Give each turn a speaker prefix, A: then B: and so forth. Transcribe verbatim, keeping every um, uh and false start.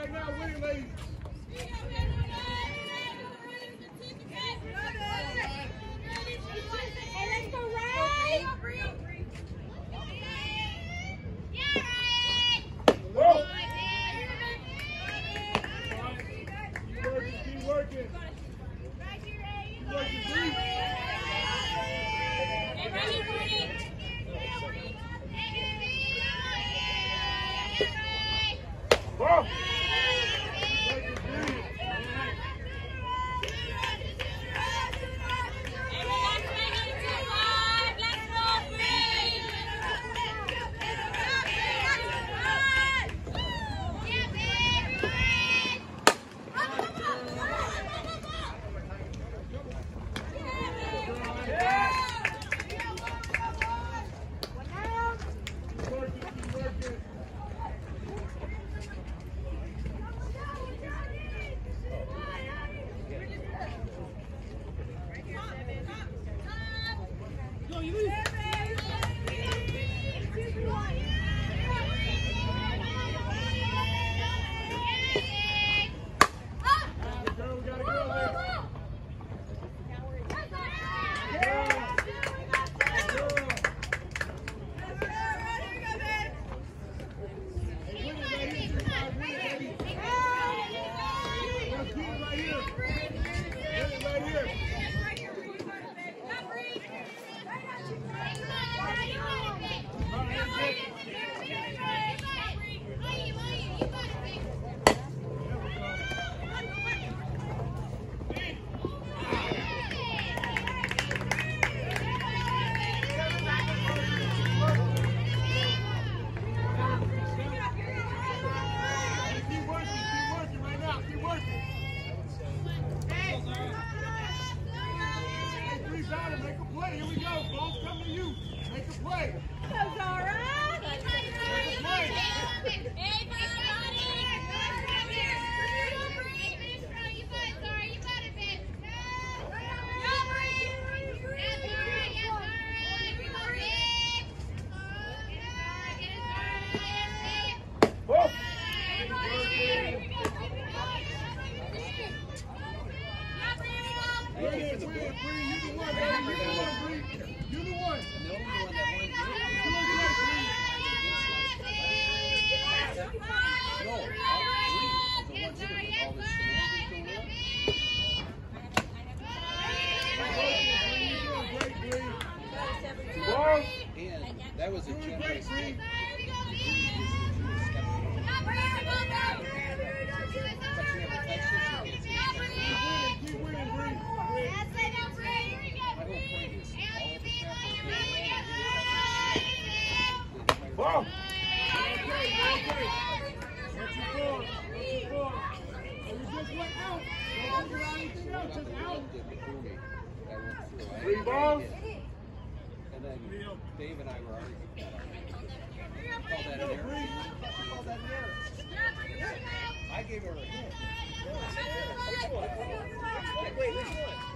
A: right now, winning, ladies.
B: Hey, let's go, Ray!
A: Whoa! Keep working, keep working. Keep working, Bree. Whoa! Make a play. Here we go. Ball's coming to you. Make a play.
B: Go, Zara.
A: Make a play.
B: Hey, buddy. You got it, Zara. You got it, babe. Go, Bree. Yes, Zara. Yes, Zara. Come on, Bree. Get it, Zara.
A: Whoa. Bring it, bring it, Bree. You the one, baby. You the one, Bree. You the one.
C: And the only one that won
A: You the one, Bree.
C: No, all three. The ones that are all the same.
A: Great, Bree. Balls.
C: And that was a
A: Doing
C: jump
A: great,
C: race.
A: Bree. Keep winning, keep winning, Bree. Ball. Okay, okay. What's your score? What's your score? Oh, you just went out. Don't figure out anything else. Just out. Three balls.
C: And then Dave and I were arguing. Call that
A: Go,
C: an error.
A: Bree. Call that an error.
C: I gave her a hit.
A: Wait, which one?